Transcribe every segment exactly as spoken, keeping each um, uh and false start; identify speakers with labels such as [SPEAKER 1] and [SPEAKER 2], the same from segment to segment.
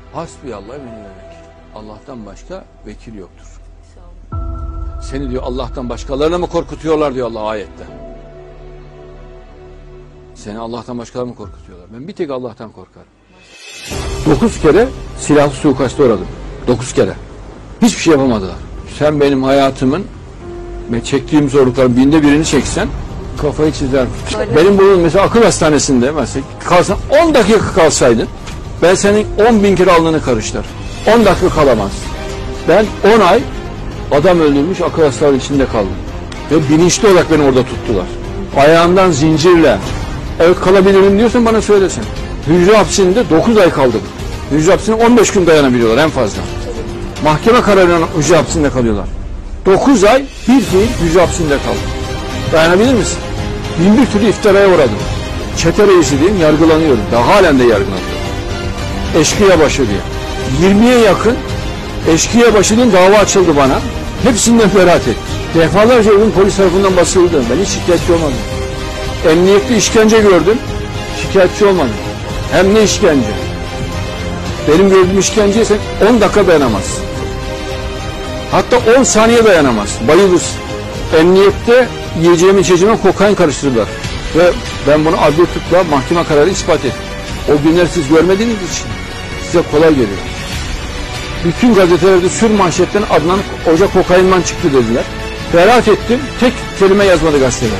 [SPEAKER 1] Hasbiyallah ve ni'mel vekil. Allah'tan başka vekil yoktur. Seni diyor Allah'tan başkalarına mı korkutuyorlar diyor Allah ayette. Seni Allah'tan başkalarına mı korkutuyorlar? Ben bir tek Allah'tan korkarım. Dokuz kere silahlı suikasta uğradım. Dokuz kere. Hiçbir şey yapamadılar. Sen benim hayatımın ve çektiğim zorlukların binde birini çeksen kafayı çizer. Benim bunun mesela akıl hastanesinde mesela kalsan on dakika kalsaydın ben senin on bin kere alnını karıştır. on dakika kalamaz. Ben on ay adam öldürmüş akıl hastalığı içinde kaldım. Ve bilinçli olarak beni orada tuttular. Ayağımdan zincirle evet kalabilirim diyorsan bana söylesin. Hücre hapsinde dokuz ay kaldım. Hücre hapsine on beş gün dayanabiliyorlar en fazla. Mahkeme kararıyla hücre hapsinde kalıyorlar. dokuz ay bir fiil hücre hapsinde kaldım. Dayanabilir misin? Bin bir türlü iftiraya uğradım. Çete reisi diyeyim yargılanıyorum. Daha halen de yargılanıyorum. Eşkıya başı diye. yirmiye yakın eşkıya başı diye dava açıldı bana. Hepsinden beraat ettim. Defalarca ürün polis tarafından basıldı. Ben hiç şikayetçi olmadım. Emniyette işkence gördüm. Şikayetçi olmadım. Hem ne işkence? Benim gördüğüm işkenceye sen on dakika dayanamazsın. Hatta on saniye dayanamaz. Bayılırsın. Emniyette yiyeceğime içeceğime kokain karıştırdılar. Ve ben bunu adli tıpla mahkeme kararı ispat ettim. O günler siz görmediğiniz için size kolay geliyor. Bütün gazetelerde sür manşetten Adnan Hoca kokainman çıktı dediler. Beraat ettim. Tek kelime yazmadı gazeteler.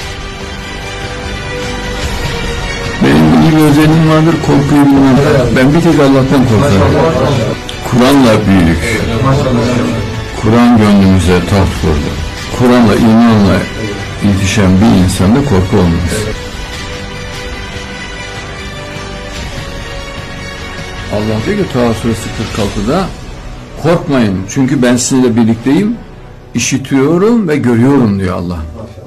[SPEAKER 2] Benim bir özelliğim vardır, korkuyu bulmam. Ben bir tek Allah'tan korkarım. Kur'an'la büyüdük. Kur'an gönlümüze taht kurdu. Kur'an'la, imanla yetişen bir insanda korku olmaz.
[SPEAKER 1] Allah diyor ki Taha suresi kırk altıda korkmayın çünkü ben sizinle birlikteyim, işitiyorum ve görüyorum diyor Allah.